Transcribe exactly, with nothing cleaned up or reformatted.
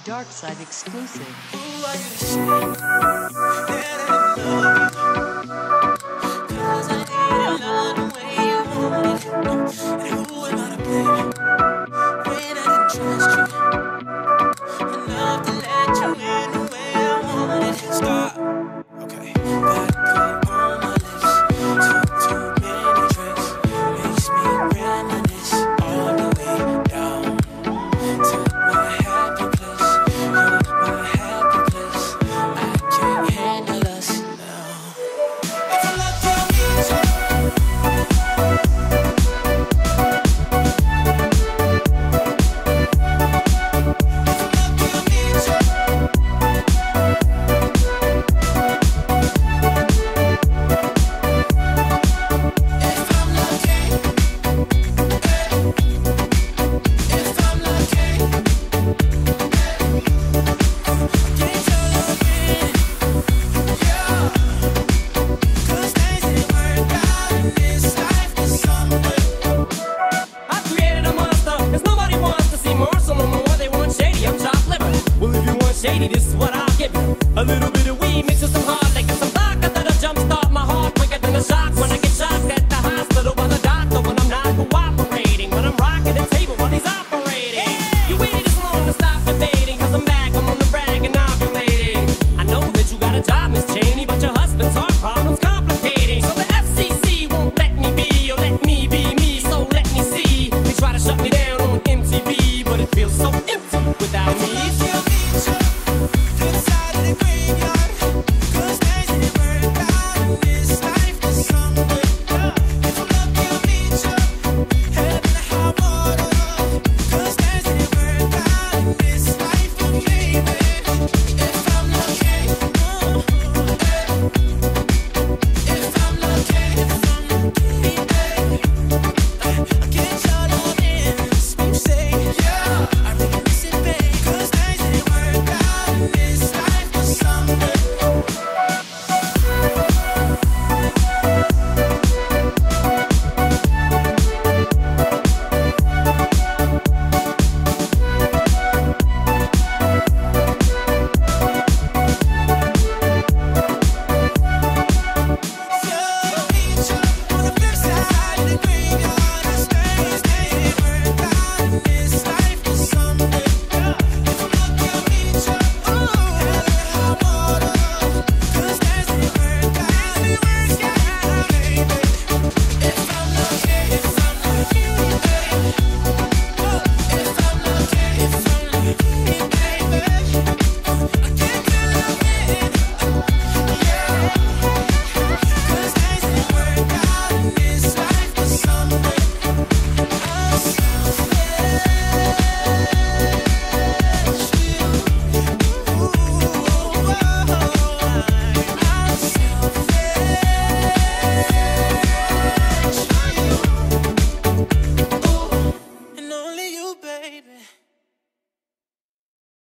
Darkside exclusive. Who are you to say that I love you? Cause I didn't love the way you want it. And who am I to blame when I didn't trust you enough to let you in the way I want it? Stop. Okay. Vodka on my lips, took too many drinks, makes me reminisce all the way down to my happy place. You're my happy place. I can't handle us now. If I love you, I need you. Shady, this is what I'll give you. A little bit